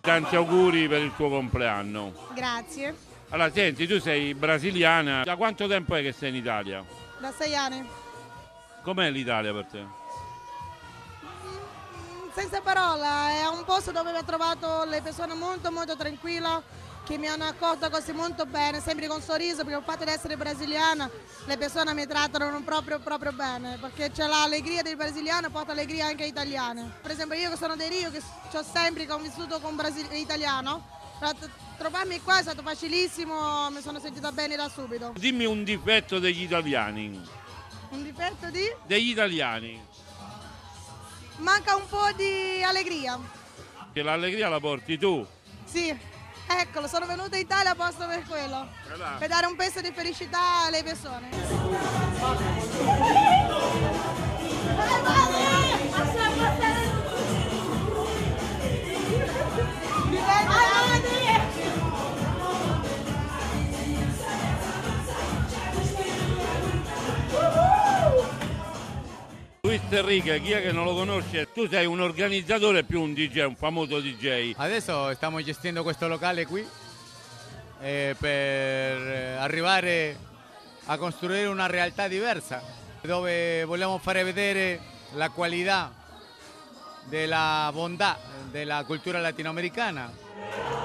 Tanti auguri per il tuo compleanno. Grazie. Allora, senti, tu sei brasiliana. Da quanto tempo è che sei in Italia? Da 6 anni. Com'è l'Italia per te? Senza parola, è un posto dove ho trovato le persone molto molto tranquille che mi hanno accolto così molto bene, sempre con sorriso, perché il fatto di essere brasiliana le persone mi trattano proprio bene, perché c'è l'allegria del brasiliano e porta allegria anche ai italiani. Per esempio io che sono di Rio, che ho sempre convissuto con italiano, trovarmi qua è stato facilissimo, mi sono sentita bene da subito. Dimmi un difetto degli italiani. Un difetto di? Degli italiani. Manca un po' di allegria. Che l'allegria la porti tu. Sì, eccolo, sono venuta in Italia apposta per quello, per dare un pezzo di felicità alle persone. Luis Enrique, chi è che non lo conosce? Tu sei un organizzatore più un DJ, un famoso DJ. Adesso stiamo gestendo questo locale qui per arrivare a costruire una realtà diversa, dove vogliamo fare vedere la qualità della bontà della cultura latinoamericana.